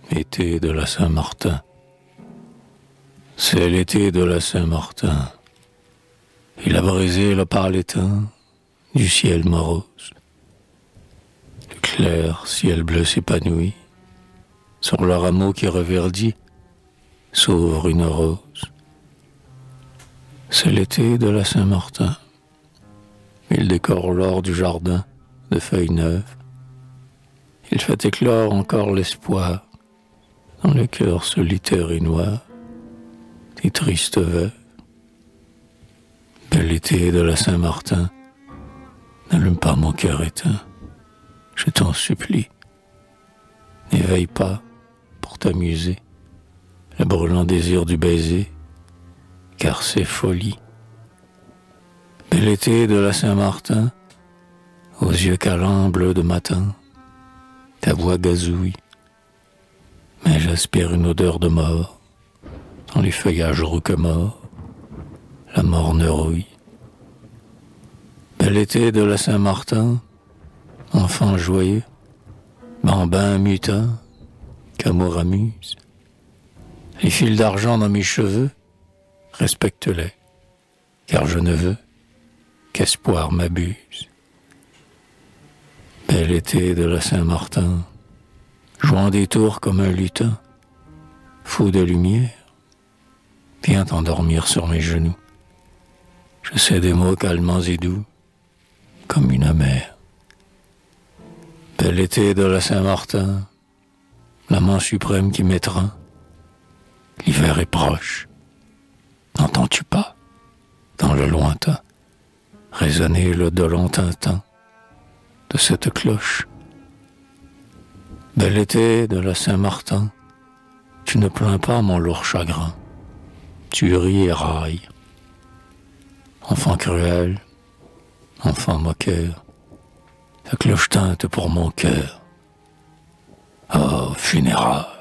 Été de la Saint-Martin. C'est l'été de la Saint-Martin. Il a brisé le pâle éteint du ciel morose. Le clair ciel bleu s'épanouit. Sur le rameau qui reverdit s'ouvre une rose. C'est l'été de la Saint-Martin. Il décore l'or du jardin de feuilles neuves. Il fait éclore encore l'espoir dans le cœur solitaire et noir des tristes veuves. Bel été de la Saint-Martin, n'allume pas mon cœur éteint, je t'en supplie. N'éveille pas, pour t'amuser, le brûlant désir du baiser, car c'est folie. Bel été de la Saint-Martin, aux yeux câlins bleus de matin, ta voix gazouille, mais j'aspire une odeur de mort, dans les feuillages rouquemorts, la morne rouille. Bel été de la Saint-Martin, enfant joyeux, bambin mutin, qu'amour amuse. Les fils d'argent dans mes cheveux, respecte-les, car je ne veux qu'espoir m'abuse. Bel été de la Saint-Martin, jouant des tours comme un lutin, fou de lumière, viens t'endormir sur mes genoux. Je sais des mots calmants et doux, comme une amère. Bel été de la Saint-Martin, l'amant suprême qui m'étreint. L'hiver est proche. N'entends-tu pas, dans le lointain, résonner le dolent tintin de cette cloche? Bel été de la Saint-Martin, tu ne plains pas mon lourd chagrin, tu ris et railles. Enfant cruel, enfant moqueur, ta cloche tinte pour mon cœur. Oh, funérailles!